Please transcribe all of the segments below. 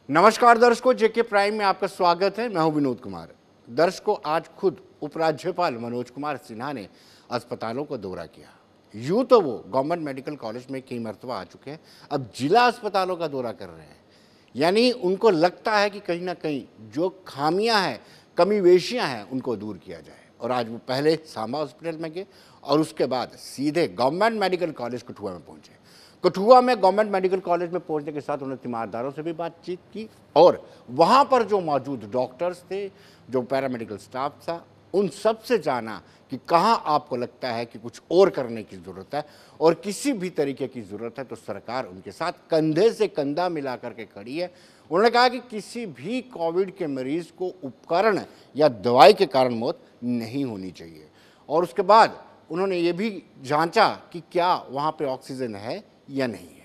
नमस्कार दर्शकों, जेके प्राइम में आपका स्वागत है। मैं हूं विनोद कुमार। दर्शकों, आज खुद उपराज्यपाल मनोज कुमार सिन्हा ने अस्पतालों का दौरा किया। यूं तो वो गवर्नमेंट मेडिकल कॉलेज में कई मरतबा आ चुके हैं, अब जिला अस्पतालों का दौरा कर रहे हैं। यानी उनको लगता है कि कहीं ना कहीं जो खामियां हैं, कमी वेशियाँ हैं, उनको दूर किया जाए। और आज वो पहले सांबा हॉस्पिटल में गए और उसके बाद सीधे गवर्नमेंट मेडिकल कॉलेज कठुआ में पहुँचे। कठुआ में गवर्नमेंट मेडिकल कॉलेज में पहुंचने के साथ उन्होंने तीमारदारों से भी बातचीत की और वहां पर जो मौजूद डॉक्टर्स थे, जो पैरामेडिकल स्टाफ था, उन सब से जाना कि कहां आपको लगता है कि कुछ और करने की ज़रूरत है और किसी भी तरीके की ज़रूरत है तो सरकार उनके साथ कंधे से कंधा मिला करके खड़ी है। उन्होंने कहा कि किसी भी कोविड के मरीज़ को उपकरण या दवाई के कारण मौत नहीं होनी चाहिए। और उसके बाद उन्होंने ये भी जांचा कि क्या वहाँ पे ऑक्सीजन है या नहीं है।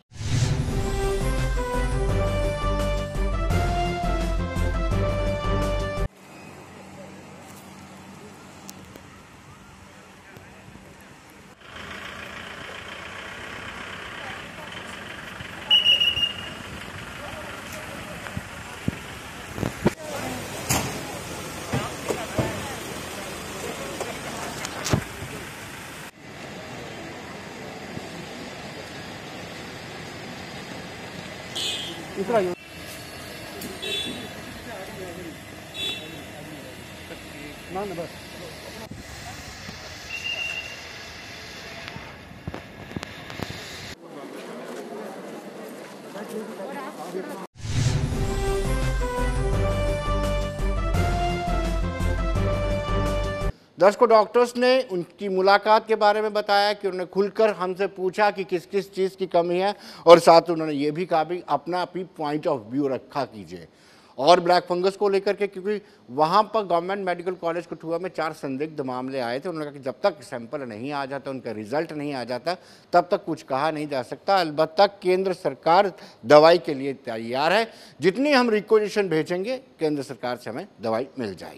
दर्शकों, डॉक्टर्स ने उनकी मुलाकात के बारे में बताया कि उन्होंने खुलकर हमसे पूछा कि किस किस चीज़ की कमी है और साथ उन्होंने ये भी कहा भी अपना भी पॉइंट ऑफ व्यू रखा कीजिए। और ब्लैक फंगस को लेकर के, क्योंकि वहाँ पर गवर्नमेंट मेडिकल कॉलेज कठुआ में 4 संदिग्ध मामले आए थे। उन्होंने कहा कि जब तक सैंपल नहीं आ जाता, उनका रिजल्ट नहीं आ जाता, तब तक कुछ कहा नहीं जा सकता। अलबत्ता केंद्र सरकार दवाई के लिए तैयार है। जितनी हम रिक्वेजिशन भेजेंगे, केंद्र सरकार से हमें दवाई मिल जाएगी।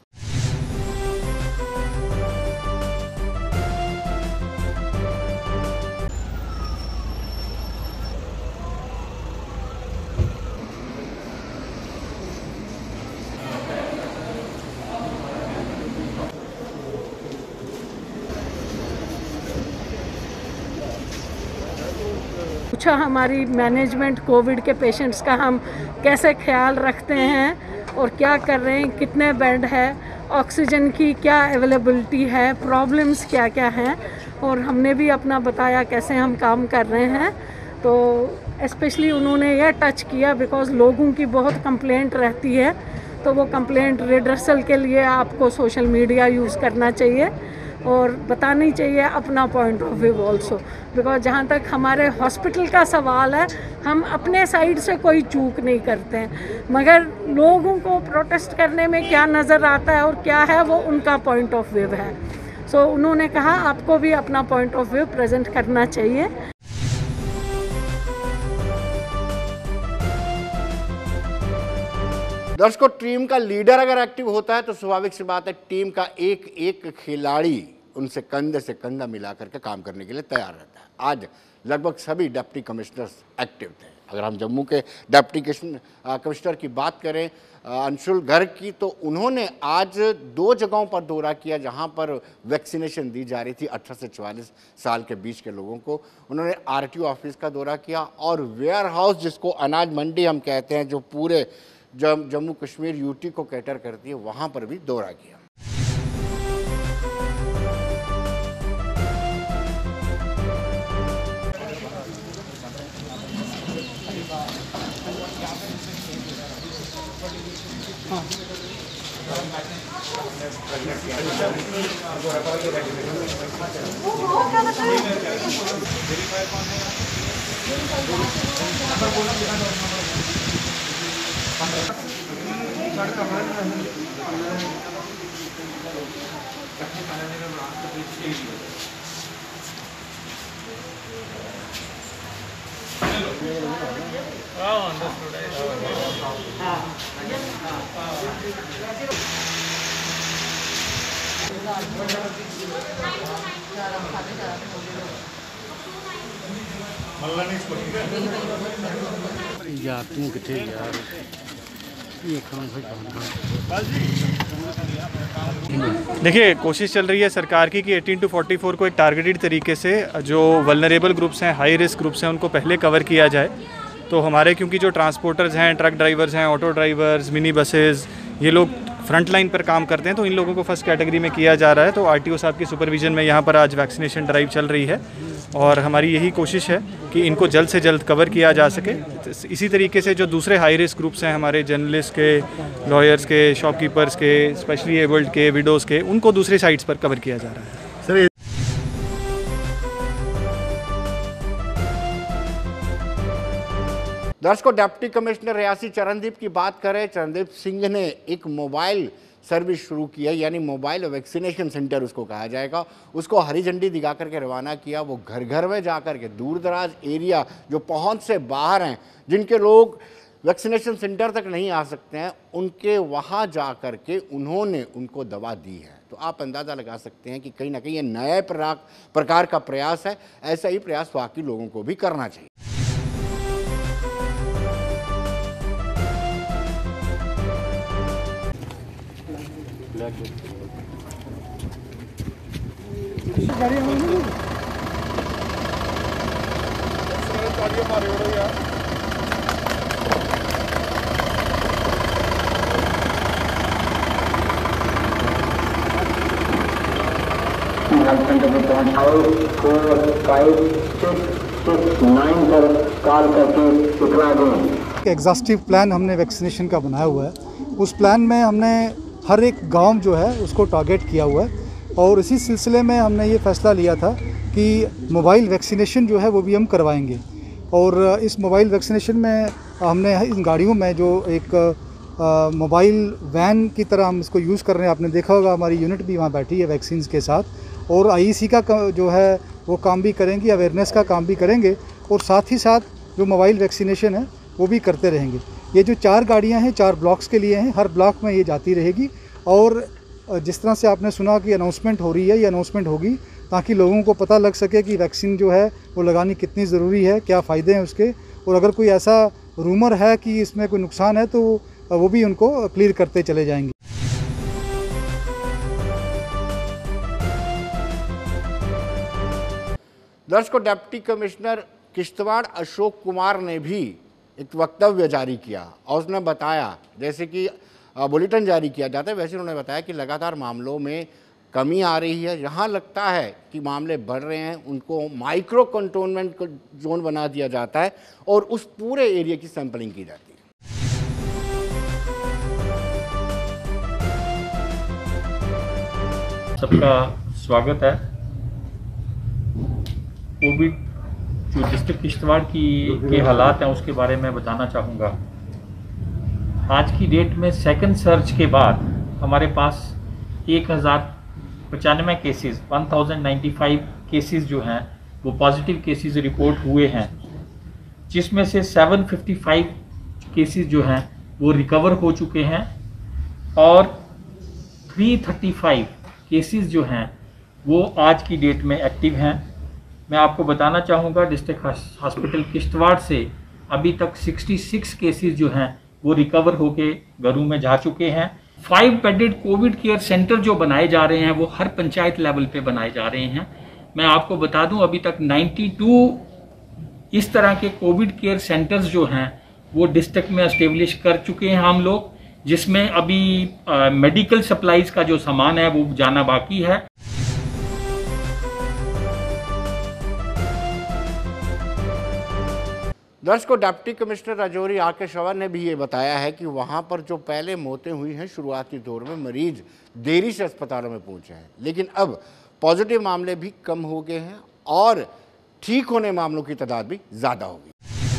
पूछा हमारी मैनेजमेंट कोविड के पेशेंट्स का हम कैसे ख्याल रखते हैं और क्या कर रहे हैं, कितने बेड है, ऑक्सीजन की क्या अवेलेबिलिटी है, प्रॉब्लम्स क्या क्या हैं, और हमने भी अपना बताया कैसे हम काम कर रहे हैं। तो स्पेशली उन्होंने यह टच किया बिकॉज़ लोगों की बहुत कंप्लेंट रहती है, तो वो कंप्लेंट रिड्रेसल के लिए आपको सोशल मीडिया यूज़ करना चाहिए और बतानी चाहिए अपना point of view also. Because जहाँ तक हमारे हॉस्पिटल का सवाल है, हम अपने साइड से कोई चूक नहीं करते हैं, मगर लोगों को प्रोटेस्ट करने में क्या नज़र आता है और क्या है वो उनका पॉइंट ऑफ व्यू है। सो उन्होंने कहा आपको भी अपना पॉइंट ऑफ व्यू प्रेजेंट करना चाहिए। दर्शकों, टीम का लीडर अगर एक्टिव होता है तो स्वाभाविक सी बात है टीम का एक एक खिलाड़ी उनसे कंधे से कंधा मिला करके काम करने के लिए तैयार रहता है। आज लगभग सभी डिप्टी कमिश्नर्स एक्टिव थे। अगर हम जम्मू के डिप्टी कमिश्नर की बात करें, अंशुल गर्ग की, तो उन्होंने आज 2 जगहों पर दौरा किया जहां पर वैक्सीनेशन दी जा रही थी 18 से 44 साल के बीच के लोगों को। उन्होंने आरटीओ ऑफिस का दौरा किया और वेयर हाउस, जिसको अनाज मंडी हम कहते हैं, जो पूरे जम्मू कश्मीर यूटी को कैटर करती है, वहां पर भी दौरा किया। यार तू किथे यार ये कौन सा देखिए, कोशिश चल रही है सरकार की कि 18 to 44 को एक टारगेटेड तरीके से जो वल्नरेबल ग्रुप्स हैं, हाई रिस्क ग्रुप्स हैं, उनको पहले कवर किया जाए। तो हमारे क्योंकि जो ट्रांसपोर्टर्स हैं, ट्रक ड्राइवर्स हैं, ऑटो ड्राइवर्स, मिनी बसेस, ये लोग फ्रंट लाइन पर काम करते हैं, तो इन लोगों को फर्स्ट कैटेगरी में किया जा रहा है। तो आरटीओ साहब की सुपरविजन में यहाँ पर आज वैक्सीनेशन ड्राइव चल रही है और हमारी यही कोशिश है कि इनको जल्द से जल्द कवर किया जा सके। इसी तरीके से जो दूसरे हाई रिस्क ग्रुप्स हैं हमारे, जर्नलिस्ट के, लॉयर्स के, शॉपकीपर्स के, स्पेशली एबल्ड के, विडोज़ के, उनको दूसरी साइट्स पर कवर किया जा रहा है। सर दर्शकों, डिप्टी कमिश्नर रियासी चरणदीप की बात करें। चरणदीप सिंह ने एक मोबाइल सर्विस शुरू की है, यानी मोबाइल वैक्सीनेशन सेंटर उसको कहा जाएगा। उसको हरी झंडी दिखा करके रवाना किया। वो घर घर में जा कर के, दूर दराज एरिया जो पहुंच से बाहर हैं, जिनके लोग वैक्सीनेशन सेंटर तक नहीं आ सकते हैं, उनके वहां जा कर के उन्होंने उनको दवा दी है। तो आप अंदाज़ा लगा सकते हैं कि कहीं ना कहीं ये नए प्रकार का प्रयास है। ऐसा ही प्रयास बाकी लोगों को भी करना चाहिए। एग्जॉस्टिव प्लान हमने वैक्सीनेशन का बनाया हुआ है। उस प्लान में हमने हर एक गांव जो है उसको टारगेट किया हुआ है और इसी सिलसिले में हमने ये फैसला लिया था कि मोबाइल वैक्सीनेशन जो है वो भी हम करवाएंगे। और इस मोबाइल वैक्सीनेशन में हमने इन गाड़ियों में जो एक मोबाइल वैन की तरह हम इसको यूज़ कर रहे हैं, आपने देखा होगा हमारी यूनिट भी वहाँ बैठी है वैक्सीन्स के साथ। और आईईसी का जो है वो काम भी करेंगे, अवेयरनेस का काम भी करेंगे और साथ ही साथ जो मोबाइल वैक्सीनेशन है वो भी करते रहेंगे। ये जो 4 गाड़ियां हैं 4 ब्लॉक्स के लिए हैं, हर ब्लॉक में ये जाती रहेगी। और जिस तरह से आपने सुना कि अनाउंसमेंट हो रही है, ये अनाउंसमेंट होगी ताकि लोगों को पता लग सके कि वैक्सीन जो है वो लगानी कितनी ज़रूरी है, क्या फ़ायदे हैं उसके, और अगर कोई ऐसा रूमर है कि इसमें कोई नुकसान है तो वो भी उनको क्लियर करते चले जाएंगे। दर्शकों, डिप्टी कमिश्नर किश्तवाड़ अशोक कुमार ने भी एक वक्तव्य जारी किया और उसने बताया, जैसे कि बुलेटिन जारी किया जाता है वैसे उन्होंने बताया कि लगातार मामलों में कमी आ रही है। जहां लगता है कि मामले बढ़ रहे हैं उनको माइक्रो कंटेनमेंट जोन बना दिया जाता है और उस पूरे एरिया की सैंपलिंग की जाती है। सबका स्वागत है। कोविड जो डिस्ट्रिक्ट किश्तवाड़ के हालात हैं उसके बारे में बताना चाहूँगा। आज की डेट में सेकंड सर्च के बाद हमारे पास 1095 केसेस 1095 केसेस जो हैं वो पॉजिटिव केसेस रिपोर्ट हुए हैं, जिसमें से 755 केसेस जो हैं वो रिकवर हो चुके हैं और 335 केसेस जो हैं वो आज की डेट में एक्टिव हैं। मैं आपको बताना चाहूँगा डिस्ट्रिक्ट हॉस्पिटल किश्तवाड़ से अभी तक 66 केसेस जो हैं वो रिकवर होके घरों में जा चुके हैं। 5 बेडेड कोविड केयर सेंटर जो बनाए जा रहे हैं वो हर पंचायत लेवल पे बनाए जा रहे हैं। मैं आपको बता दूं अभी तक 92 इस तरह के कोविड केयर सेंटर्स जो हैं वो डिस्ट्रिक्ट में एस्टेब्लिश कर चुके हैं हम लोग, जिसमें अभी मेडिकल सप्लाईज का जो सामान है वो जाना बाकी है। दर्शकों, डिप्टी कमिश्नर राजौरी आके श्रवण ने भी ये बताया है कि वहाँ पर जो पहले मौतें हुई हैं शुरुआती दौर में मरीज देरी से अस्पतालों में पहुँचे हैं, लेकिन अब पॉजिटिव मामले भी कम हो गए हैं और ठीक होने मामलों की तादाद भी ज़्यादा होगी।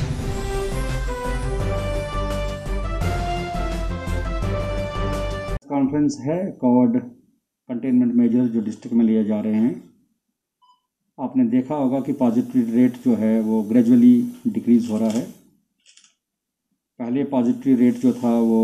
कॉन्फ्रेंस है कोविड कंटेनमेंट मेजर जो डिस्ट्रिक्ट में लिए जा रहे हैं। आपने देखा होगा कि पॉजिटिव रेट जो है वो ग्रेजुअली डिक्रीज़ हो रहा है। पहले पॉजिटिव रेट जो था वो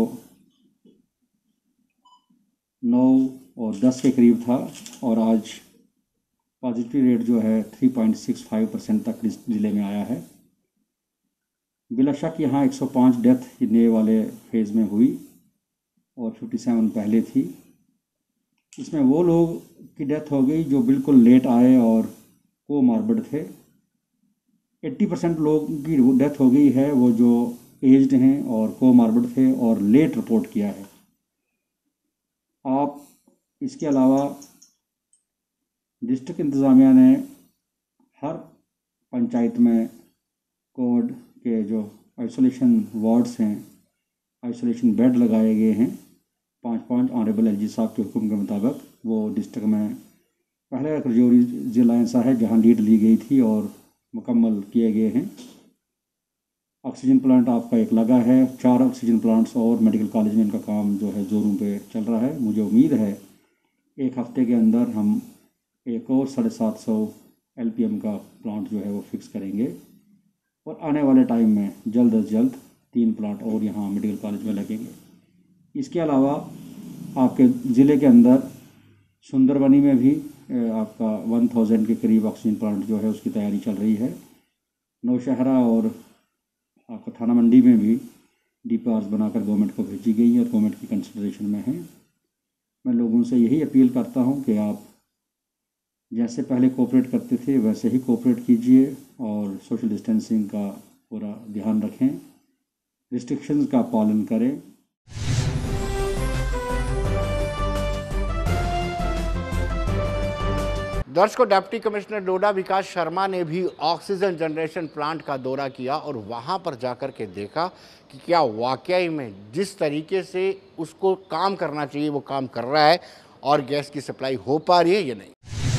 9 और 10 के करीब था और आज पॉजिटिविटी रेट जो है 3.65% तक इस ज़िले में आया है। बिला शक यहाँ 105 डेथ नए वाले फेज़ में हुई और 57 पहले थी। इसमें वो लोग की डेथ हो गई जो बिल्कुल लेट आए और कोमॉर्बिड थे। 80% लोग की डेथ हो गई है वो जो एज्ड हैं और कोमॉर्बिड थे और लेट रिपोर्ट किया है। आप इसके अलावा डिस्ट्रिक्ट इंतज़ामिया ने हर पंचायत में कोविड के जो आइसोलेशन वार्ड्स हैं, आइसोलेशन बेड लगाए गए हैं। 5 ऑनरेबल एलजी साहब के हुक्म के मुताबिक वो डिस्ट्रिक्ट में पहले रजौरी ज़िला ऐसा है जहां लीड ली गई थी और मुकम्मल किए गए हैं। ऑक्सीजन प्लांट आपका एक लगा है, 4 ऑक्सीजन प्लांट्स और मेडिकल कॉलेज में इनका काम जो है ज़ोरों पे चल रहा है। मुझे उम्मीद है एक हफ़्ते के अंदर हम एक और 750 LPM का प्लांट जो है वो फिक्स करेंगे और आने वाले टाइम में जल्द अज जल्द 3 प्लांट और यहाँ मेडिकल कॉलेज में लगेंगे। इसके अलावा आपके ज़िले के अंदर सुंदरबनी में भी आपका 1000 के करीब ऑक्सीजन प्लांट जो है उसकी तैयारी चल रही है। नौशहरा और आपका थाना मंडी में भी DPRs बनाकर गवर्नमेंट को भेजी गई है और गवर्नमेंट की कंसिडरेशन में है। मैं लोगों से यही अपील करता हूं कि आप जैसे पहले कोऑपरेट करते थे वैसे ही कोऑपरेट कीजिए और सोशल डिस्टेंसिंग का पूरा ध्यान रखें, रिस्ट्रिक्शंस का पालन करें। दर्शकों, डिप्टी कमिश्नर डोडा विकास शर्मा ने भी ऑक्सीजन जनरेशन प्लांट का दौरा किया और वहां पर जाकर के देखा कि क्या वाकई में जिस तरीके से उसको काम करना चाहिए वो काम कर रहा है और गैस की सप्लाई हो पा रही है या नहीं।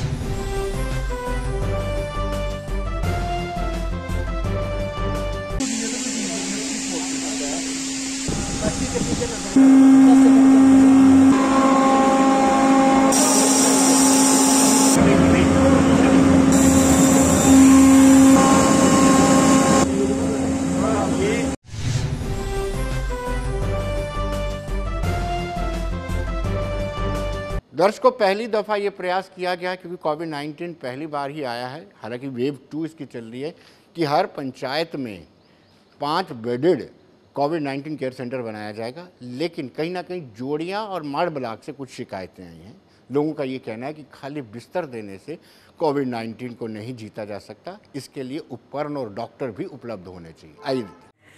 दर्शकों, पहली दफ़ा ये प्रयास किया गया क्योंकि कोविड-19 पहली बार ही आया है। हालांकि वेव 2 इसकी चल रही है कि हर पंचायत में 5 बेडेड कोविड-19 केयर सेंटर बनाया जाएगा। लेकिन कहीं ना कहीं जोड़ियां और माड़ ब्लॉक से कुछ शिकायतें आई हैं। लोगों का ये कहना है कि खाली बिस्तर देने से कोविड-19 को नहीं जीता जा सकता, इसके लिए उपकरण और डॉक्टर भी उपलब्ध होने चाहिए। आइए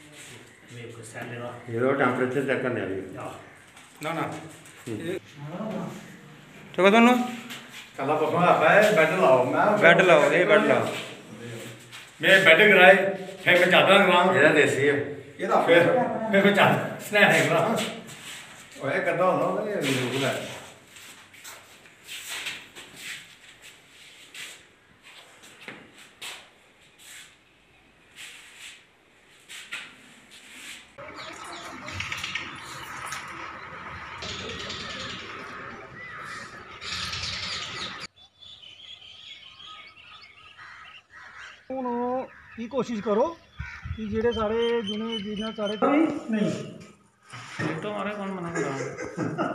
चलो दोनों चला पकड़ो आप बेड लाओ, मैं बेड लाओ, ये बेड लाओ, मैं बेड कराए फिर मैं चादर कराऊं, ये देसी है ये तो फिर मैं चादर स्नैक कराऊं ओए करदा होना ये रुक ले। ਹੁਣ ਇਹ ਕੋਸ਼ਿਸ਼ ਕਰੋ कि जेडे सारे जुने जिन्हें सारे नहीं तो हमारे कौन मना कर रहा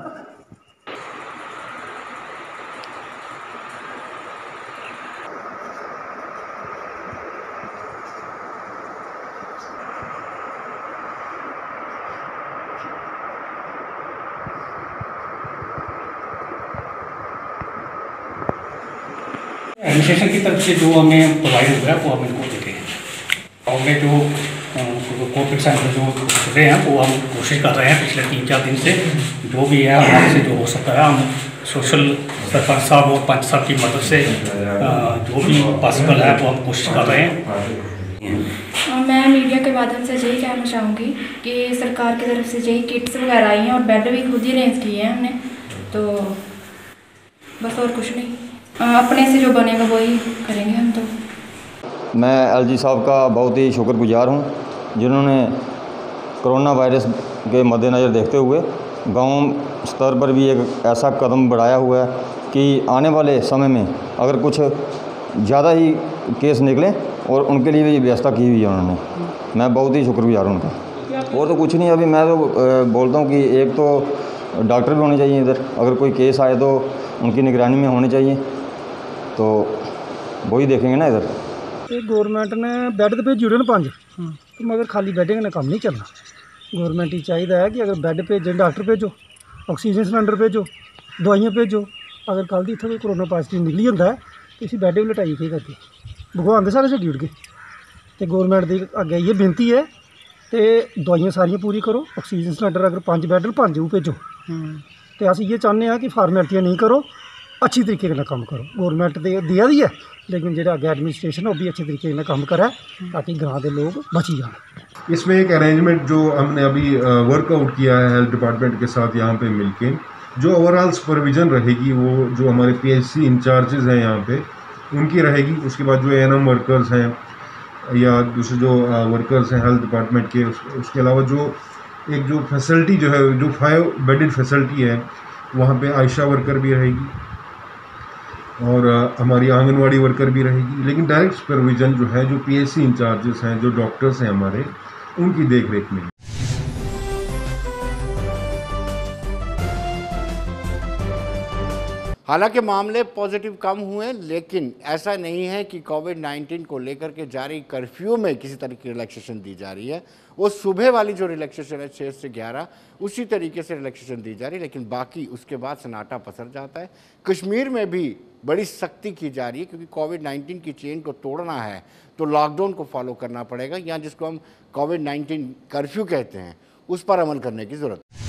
एडमिनिस्ट्रेशन की तरफ से जो हमें प्रोवाइड हो रहा है वो हम इनको देते हैं। और में जो कोविड सेंटर जो खुल रहे हैं वो हम कोशिश कर रहे हैं पिछले 3-4 दिन से, जो भी है हमारे से जो हो सकता है हम सोशल सरपंच साहब और पंच साहब की मदद से जो भी पॉसिबल है वो हम कोशिश कर रहे हैं। मैं मीडिया के माध्यम से यही कहना चाहूँगी कि सरकार की तरफ से यही किट्स वगैरह आई हैं और बेड भी खुद ही अरेंज किए हैं हमने, तो बस और कुछ नहीं, अपने से जो बनेगा वही करेंगे हम। तो मैं एलजी साहब का बहुत ही शुक्रगुजार हूँ जिन्होंने कोरोना वायरस के मद्देनज़र देखते हुए गांव स्तर पर भी एक ऐसा कदम बढ़ाया हुआ है कि आने वाले समय में अगर कुछ ज़्यादा ही केस निकलें और उनके लिए भी व्यवस्था की हुई है उन्होंने। मैं बहुत ही शुक्रगुजार हूँ उनका। और तो कुछ नहीं, अभी मैं तो बोलता हूँ कि एक तो डॉक्टर भी होने चाहिए इधर, अगर कोई केस आए तो उनकी निगरानी में होने चाहिए। तो वही देखेंगे ना इधर। गौरमेंट ने बैड तो भेजी ना 5 तो मगर खाली बैड ने काम नहीं चलना। गौरमेंट ही चाहिए है कि अगर बैड भेजें, डॉक्टर भेजो, ऑक्सीजन सिलेंडर भेजो, दवाइयाँ भेजो। अगर कल दी इतना कोई कोरोना पॉजिटिव निकली होंदा है तो इसी बैड भी लटाई के करके भगवान दे सारे छड्डी उड़ गए। तो गौरमेंट की अगे ये बेनती है तो दवाइयाँ सारियाँ पूरी करो, ऑक्सीजन सिलेंडर अगर 5 बैड 5 वो भेजो। तो अस ये चाहते हैं कि फार्मैलिटियाँ नहीं करो, अच्छी तरीके से काम करो। गौरमेंट दिया दी है लेकिन जो आगे एडमिनिस्ट्रेशन वो भी अच्छे तरीके से काम करे ताकि गाँव के लोग बची जाए। इसमें एक अरेंजमेंट जो हमने अभी वर्कआउट किया है हेल्थ डिपार्टमेंट के साथ यहाँ पे मिलके, जो ओवरऑल सुपरविजन रहेगी वो जो हमारे PHC इंचार्जेस हैं यहाँ पे उनकी रहेगी। उसके बाद जो ANM वर्कर्स हैं या दूसरे जो वर्कर्स हैं हेल्थ डिपार्टमेंट के, उसके अलावा जो फैसिलिटी जो है, जो 5 बेडेड फैसिलिटी है वहाँ पे आयशा वर्कर भी रहेगी और हमारी आंगनवाड़ी वर्कर भी रहेगी। लेकिन डायरेक्ट सुपरविजन जो है, जो PHC इंचार्जेस हैं, जो डॉक्टर्स हैं हमारे, उनकी देख रेख में। हालांकि मामले पॉजिटिव कम हुए लेकिन ऐसा नहीं है कि कोविड-19 को लेकर के जारी कर्फ्यू में किसी तरह की रिलैक्सेशन दी जा रही है। वो सुबह वाली जो रिलैक्सेशन है 6 से 11 उसी तरीके से रिलैक्सेशन दी जा रही है, लेकिन बाकी उसके बाद सन्नाटा पसर जाता है। कश्मीर में भी बड़ी सख्ती की जा रही है क्योंकि कोविड-19 की चेन को तोड़ना है तो लॉकडाउन को फॉलो करना पड़ेगा, या जिसको हम कोविड-19 कर्फ्यू कहते हैं उस पर अमल करने की ज़रूरत है।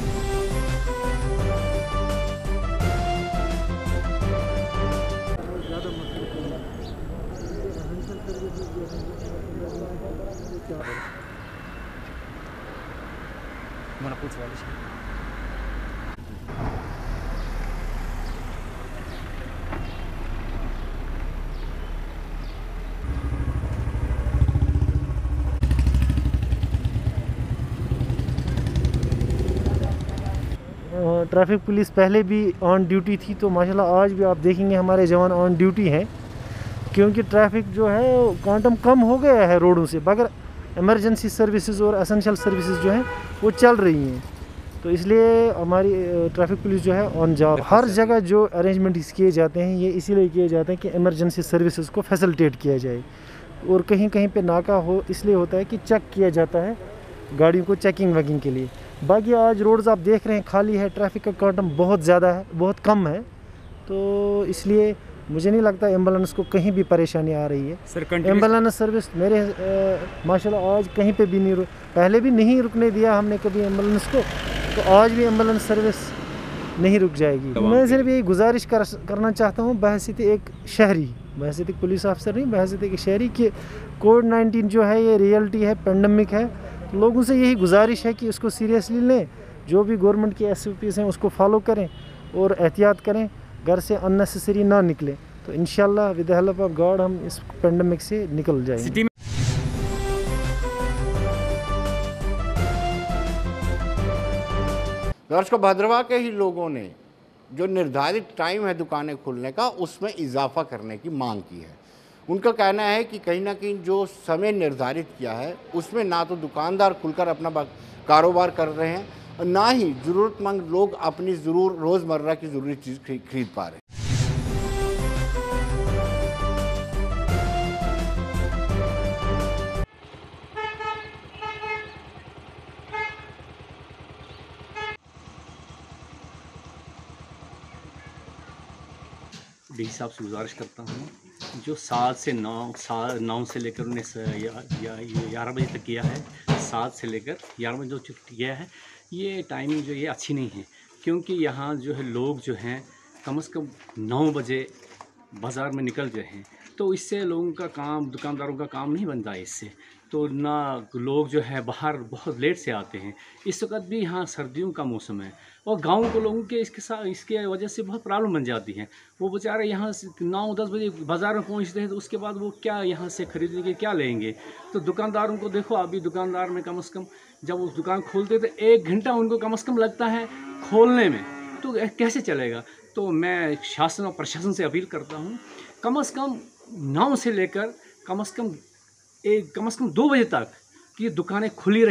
ट्रैफिक पुलिस पहले भी ऑन ड्यूटी थी तो माशाल्लाह आज भी आप देखेंगे हमारे जवान ऑन ड्यूटी हैं, क्योंकि ट्रैफिक जो है क्वांटम कम हो गया है रोडों से, मगर इमरजेंसी सर्विसेज और एसेंशियल सर्विसेज जो हैं वो चल रही हैं। तो इसलिए हमारी ट्रैफिक पुलिस जो है ऑन जॉब। हर जगह जो अरेंजमेंट किए जाते हैं ये इसीलिए किए जाते हैं कि इमरजेंसी सर्विसेज को फैसिलिटेट किया जाए, और कहीं कहीं पे नाका हो इसलिए होता है कि चेक किया जाता है गाड़ियों को, चेकिंग वैकिंग के लिए। बाकी आज रोड्स आप देख रहे हैं खाली है, ट्रैफिक का क्वांटम बहुत ज़्यादा है, बहुत कम है, तो इसलिए मुझे नहीं लगता एम्बुलेंस को कहीं भी परेशानी आ रही है। सर एम्बुलेंस सर्विस मेरे माशाल्लाह आज कहीं पे भी नहीं पहले भी नहीं रुकने दिया हमने कभी एम्बुलेंस को, तो आज भी एम्बुलेंस सर्विस नहीं रुक जाएगी। मैं सिर्फ यही गुजारिश करना चाहता हूँ बहैसियत एक शहरी, बहैसियत एक पुलिस ऑफिसर नहीं, बहैसियत एक शहरी, कि कोविड-19 जो है ये रियलिटी है, पेंडेमिक है। लोगों से यही गुजारिश है कि इसको सीरियसली लें, जो भी गवर्नमेंट की SOPs हैं उसको फॉलो करें और एहतियात करें, घर से अननेसेसरी ना निकलें, तो इंशाल्लाह with the help of God हम इस पेंडेमिक से निकल जाएंगे। दर्शकों, भद्रवाह के ही लोगों ने जो निर्धारित टाइम है दुकानें खुलने का उसमें इजाफा करने की मांग की है। उनका कहना है कि कहीं ना कहीं जो समय निर्धारित किया है उसमें ना तो दुकानदार खुलकर अपना कारोबार कर रहे हैं और ना ही ज़रूरतमंद लोग अपनी रोज़मर्रा की ज़रूरी चीज़ खरीद पा रहे हैं। डी साहब से गुजारिश करता हूँ जो 7 से 9 से लेकर 11 बजे तक किया है, 7 से लेकर 11 बजे जो छुट्टी किया है, ये टाइमिंग जो ये अच्छी नहीं है, क्योंकि यहाँ जो है लोग जो हैं कम से कम 9 बजे बाज़ार में निकल गए हैं, तो इससे लोगों का काम, दुकानदारों का काम नहीं बनता है इससे। तो ना लोग जो है बाहर बहुत लेट से आते हैं। इस वक्त भी यहाँ सर्दियों का मौसम है और गाँव के लोगों के इसके वजह से बहुत प्रॉब्लम बन जाती है। वो बेचारे यहाँ से 9-10 बजे बाज़ार में पहुँचते हैं तो उसके बाद वो क्या यहाँ से खरीदेंगे, क्या लेंगे। तो दुकानदारों को देखो, अभी दुकानदार में कम से कम जब वो दुकान खोलते तो 1 घंटा उनको कम से कम लगता है खोलने में, तो कैसे चलेगा। तो मैं शासन और प्रशासन से अपील करता हूँ कम से कम 9 से लेकर कम से कम 2 बजे तक कि दुकानें खुली रहे,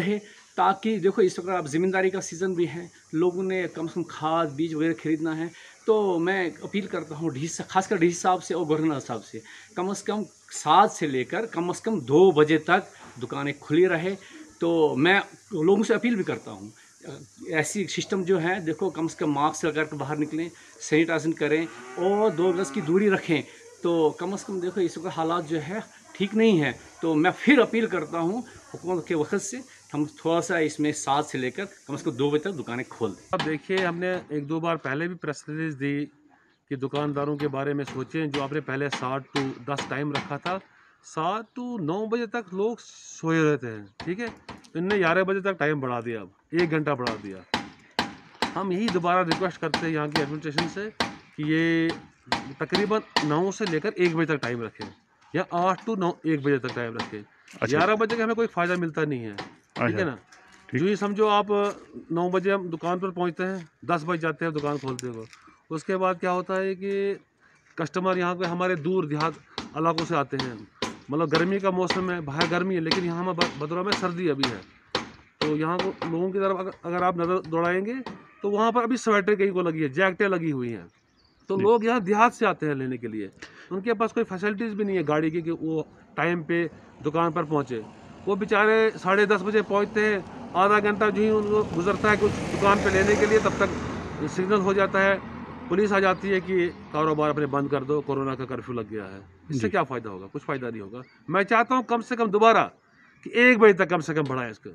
ताकि देखो इस वक्त अब ज़मींदारी का सीज़न भी है, लोगों ने कम से कम खाद बीज वगैरह ख़रीदना है। तो मैं अपील करता हूँ खासकर डी साहब से और गवर्नर साहब से कम 7 से लेकर कम 2 बजे तक दुकानें खुली रहे। तो मैं लोगों से अपील भी करता हूँ, ऐसी सिस्टम जो है देखो कम से कम मास्क लगा कर बाहर निकलें, सैनिटाइजेशन करें और 2 गज की दूरी रखें। तो कम से कम देखो इस वक्त हालात जो है ठीक नहीं है। तो मैं फिर अपील करता हूँ हुकूमत के वक्त से हम थोड़ा सा इसमें 7 से लेकर कम से कम 2 बजे तक दुकानें खोल दें। अब देखिए, हमने 1-2 बार पहले भी प्रेस रिलीज दी कि दुकानदारों के बारे में सोचें। जो आपने पहले 7 to 10 टाइम रखा था, 7 to 9 बजे तक लोग सोए रहते हैं, ठीक है। इनने 11 बजे तक टाइम बढ़ा दिया, अब 1 घंटा बढ़ा दिया। हम यही दोबारा रिक्वेस्ट करते हैं यहाँ की एडमिनिस्ट्रेशन से कि ये तकरीबन 9 से लेकर 1 बजे तक टाइम रखें, या 8 to 9 1 बजे तक टाइम रखें। 11 बजे का हमें कोई फ़ायदा मिलता नहीं है, ठीक है ना। जो ये समझो आप 9 बजे हम दुकान पर पहुंचते हैं, 10 बज जाते हैं दुकान खोलते हुए। उसके बाद क्या होता है कि कस्टमर यहाँ पे हमारे दूर देहात इलाकों से आते हैं। मतलब गर्मी का मौसम है, बाहर गर्मी है, लेकिन यहाँ भदौरा में सर्दी अभी है। तो यहाँ लोगों की तरफ अगर आप नज़र दौड़ाएंगे तो वहाँ पर अभी स्वेटर कहीं को लगी है, जैकेटें लगी हुई हैं। तो लोग यहाँ देहात से आते हैं लेने के लिए, उनके पास कोई फैसिलिटीज़ भी नहीं है गाड़ी की कि वो टाइम पे दुकान पर पहुँचे। वो बेचारे 10:30 बजे पहुँचते हैं, आधा घंटा जो ही उनको गुजरता है कुछ दुकान पे लेने के लिए, तब तक सिग्नल हो जाता है, पुलिस आ जाती है कि कारोबार अपने बंद कर दो, कोरोना का कर्फ्यू लग गया है। इससे क्या फ़ायदा होगा? कुछ फ़ायदा नहीं होगा। मैं चाहता हूँ कम से कम दोबारा कि 1 बजे तक कम से कम बढ़ाएं इसको।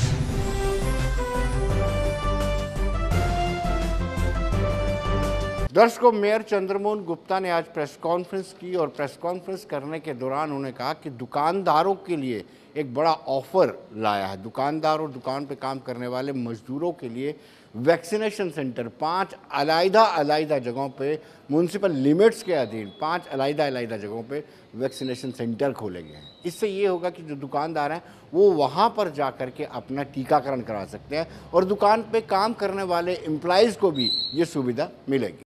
दर्शकों, मेयर चंद्रमोहन गुप्ता ने आज प्रेस कॉन्फ्रेंस की और प्रेस कॉन्फ्रेंस करने के दौरान उन्होंने कहा कि दुकानदारों के लिए एक बड़ा ऑफर लाया है। दुकानदार और दुकान पे काम करने वाले मजदूरों के लिए वैक्सीनेशन सेंटर 5 अलग-अलग जगहों पे म्यूनसिपल लिमिट्स के अधीन 5 अलग-अलग जगहों पे वैक्सीनेशन सेंटर खोले गए हैं। इससे ये होगा कि जो दुकानदार हैं वो वहाँ पर जा कर के अपना टीकाकरण करा सकते हैं और दुकान पे काम करने वाले एम्प्लॉइज़ को भी ये सुविधा मिलेगी।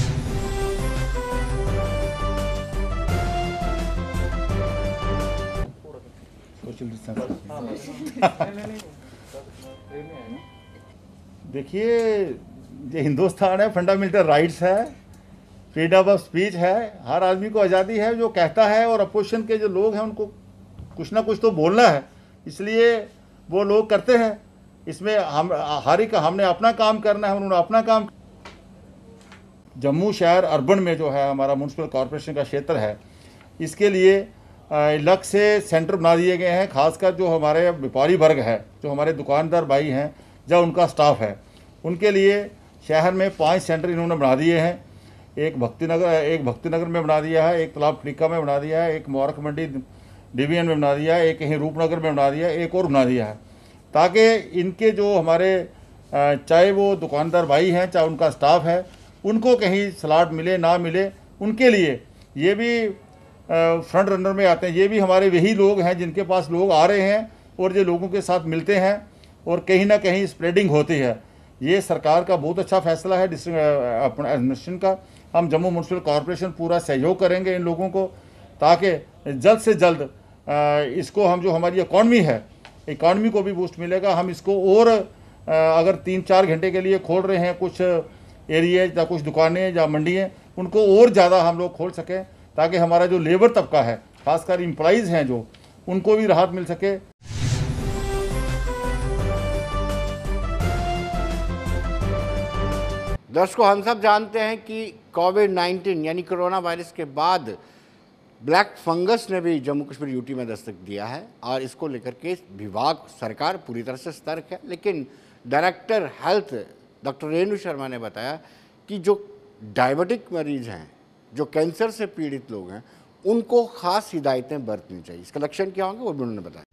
देखिए, ये हिंदुस्तान है, फंडामेंटल राइट्स है, फ्रीडम ऑफ स्पीच है, हर आदमी को आज़ादी है जो कहता है, और अपोजिशन के जो लोग हैं उनको कुछ ना कुछ तो बोलना है, इसलिए वो लोग करते हैं। इसमें हम हमने अपना काम करना है, उन्होंने अपना काम। जम्मू शहर अर्बन में जो है हमारा म्यूनसिपल कॉरपोरेशन का क्षेत्र है, इसके लिए अलग से सेंटर बना दिए गए हैं। खासकर जो हमारे व्यापारी वर्ग है, जो हमारे दुकानदार भाई हैं, जो उनका स्टाफ है, उनके लिए शहर में 5 सेंटर इन्होंने बना दिए हैं। एक भक्तिनगर में बना दिया है, एक तालाब खड़ीका में बना दिया है, एक मुबारक मंडी डिवीजन में बना दिया है, एक कहीं रूपनगर में बना दिया है, एक और बना दिया है, ताकि इनके जो हमारे चाहे वो दुकानदार भाई हैं, चाहे उनका स्टाफ है, उनको कहीं स्लॉट मिले ना मिले, उनके लिए ये भी फ्रंट रनर में आते हैं। ये भी हमारे वही लोग हैं जिनके पास लोग आ रहे हैं और जो लोगों के साथ मिलते हैं और कहीं ना कहीं स्प्रेडिंग होती है। ये सरकार का बहुत अच्छा फैसला है डिस्ट्रिक्ट एडमिनिस्ट्रेशन का। हम जम्मू म्यूनसिपल कॉरपोरेशन पूरा सहयोग करेंगे इन लोगों को, ताकि जल्द से जल्द इसको हम जो हमारी इकॉनमी है, इकॉनमी को भी बूस्ट मिलेगा। हम इसको और अगर 3-4 घंटे के लिए खोल रहे हैं कुछ एरिए या कुछ दुकानें या मंडियाँ, उनको और ज़्यादा हम लोग खोल सकें, ताकि हमारा जो लेबर तबका है, खासकर एम्प्लॉइज़ हैं जो, उनको भी राहत मिल सके। दर्शकों, हम सब जानते हैं कि कोविड-19 यानी कोरोना वायरस के बाद ब्लैक फंगस ने भी जम्मू कश्मीर यूटी में दस्तक दिया है और इसको लेकर के विभाग सरकार पूरी तरह से सतर्क है। लेकिन director health doctor Renu Sharma ने बताया कि जो डायबिटिक मरीज हैं, जो कैंसर से पीड़ित लोग हैं, उनको खास हिदायतें बरतनी चाहिए। इसका लक्षण क्या होंगे वो भी उन्होंने बताया।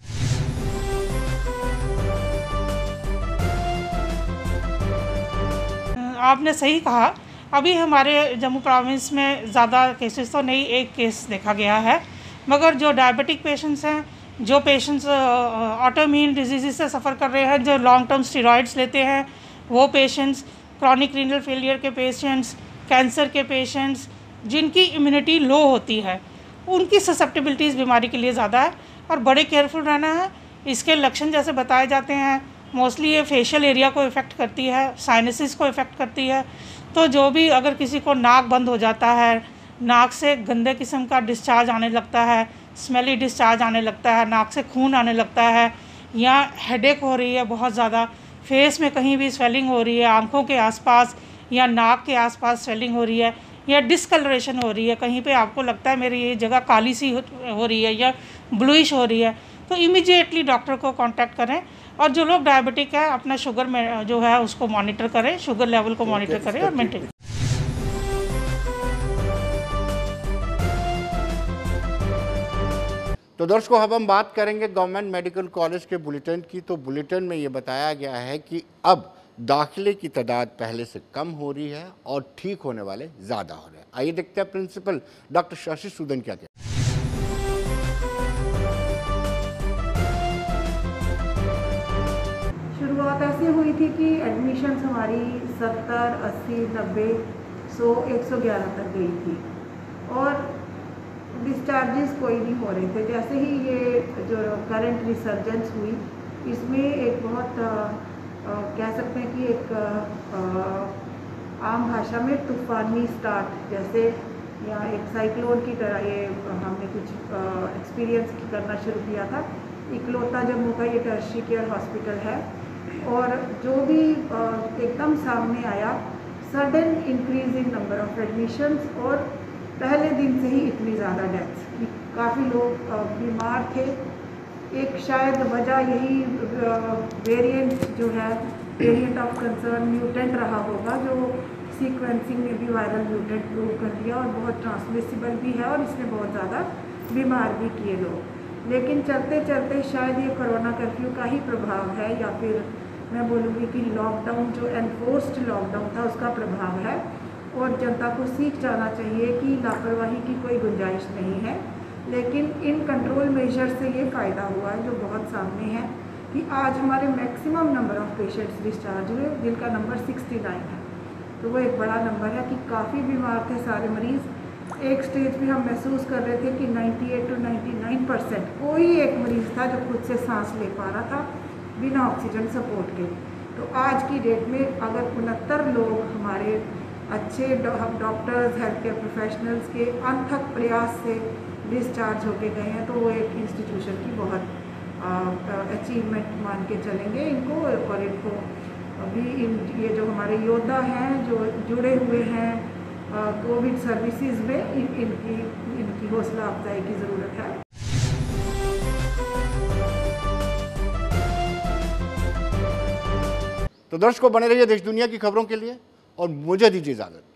आपने सही कहा, अभी हमारे जम्मू प्रोविंस में ज़्यादा केसेस तो नहीं, एक केस देखा गया है, मगर जो डायबिटिक पेशेंट्स हैं, जो पेशेंट्स ऑटोइम्यून डिजीज़ से सफ़र कर रहे हैं, जो लॉन्ग टर्म स्टेरॉइड्स लेते हैं, वो पेशेंट्स, क्रॉनिक रीनल फेलियर के पेशेंट्स, कैंसर के पेशेंट्स, जिनकी इम्यूनिटी लो होती है, उनकी ससेप्टिबिलिटीज़ बीमारी के लिए ज़्यादा है और बड़े केयरफुल रहना है। इसके लक्षण जैसे बताए जाते हैं, मोस्टली ये फेशियल एरिया को इफ़ेक्ट करती है, साइनसिस को इफ़ेक्ट करती है। तो जो भी अगर किसी को नाक बंद हो जाता है, नाक से गंदे किस्म का डिस्चार्ज आने लगता है, स्मेली डिस्चार्ज आने लगता है, नाक से खून आने लगता है, या हेडेक हो रही है बहुत ज़्यादा, फेस में कहीं भी स्वेलिंग हो रही है, आँखों के आसपास या नाक के आसपास स्वेलिंग हो रही है, या डिसकलरेशन हो रही है, कहीं पे आपको लगता है मेरी ये जगह काली सी हो रही है या ब्लूइश हो रही है, तो इमीडिएटली डॉक्टर को कांटेक्ट करें। और जो लोग डायबिटिक है अपना शुगर में जो है उसको मॉनिटर करें, शुगर लेवल को मॉनिटर करें और मेंटेन। तो दर्शकों, अब हम बात करेंगे गवर्नमेंट मेडिकल कॉलेज के बुलेटिन की। तो बुलेटिन में ये बताया गया है कि अब दाखिले की तादाद पहले से कम हो रही है और ठीक होने वाले ज़्यादा हो रहे हैं। आइए देखते हैं प्रिंसिपल डॉक्टर शशि सूदन क्या कहते हैं। शुरुआत ऐसे हुई थी कि एडमिशन्स हमारी 70, 80, 90, 100, 111 तक गई थी और डिस्चार्जेस कोई नहीं हो रहे थे। जैसे ही ये जो करंट रिसर्जेंस हुई, इसमें एक बहुत कह सकते हैं कि एक आम भाषा में तूफ़ानी स्टार्ट जैसे या एक साइक्लोन की तरह ये हमने कुछ एक्सपीरियंस करना शुरू किया था। इकलौता जम्मू का ये टर्शियरी केयर हॉस्पिटल है और जो भी एकदम सामने आया, sudden increase in number of admissions और पहले दिन से ही इतनी ज़्यादा डेथ्स, काफ़ी लोग बीमार थे। एक शायद वजह यही वेरिएंट जो है, वेरिएंट ऑफ कंसर्न म्यूटेंट रहा होगा, जो सीक्वेंसिंग में भी वायरल म्यूटेंट प्रूव कर दिया और बहुत ट्रांसमिसिबल भी है और इसने बहुत ज़्यादा बीमार भी किए लोग। लेकिन चलते चलते शायद ये कोरोना कर्फ्यू का ही प्रभाव है, या फिर मैं बोलूँगी कि लॉकडाउन जो एनफोर्स्ड लॉकडाउन था उसका प्रभाव है। और जनता को सीख जाना चाहिए कि लापरवाही की कोई गुंजाइश नहीं है। लेकिन इन कंट्रोल मेजर से ये फ़ायदा हुआ है जो बहुत सामने है कि आज हमारे maximum number of patients discharge हुए, जिनका नंबर 69 है। तो वो एक बड़ा नंबर है कि काफ़ी बीमार थे सारे मरीज़। एक स्टेज पे हम महसूस कर रहे थे कि 98 to 99% कोई एक मरीज़ था जो खुद से सांस ले पा रहा था बिना ऑक्सीजन सपोर्ट के। तो आज की डेट में अगर 69 लोग हमारे अच्छे डॉक्टर्स, हेल्थ केयर प्रोफेशनल्स के अनथक प्रयास से डिस्चार्ज होके गए हैं, तो वो एक इंस्टीट्यूशन की बहुत अचीवमेंट मान के चलेंगे इनको। और इनको अभी ये जो हमारे योद्धा हैं जो जुड़े हुए हैं कोविड सर्विसेज में, इनकी हौसला अफजाई की ज़रूरत है। तो दर्शकों, बने रहिए देश दुनिया की खबरों के लिए और मुझे दीजिए इजाज़त।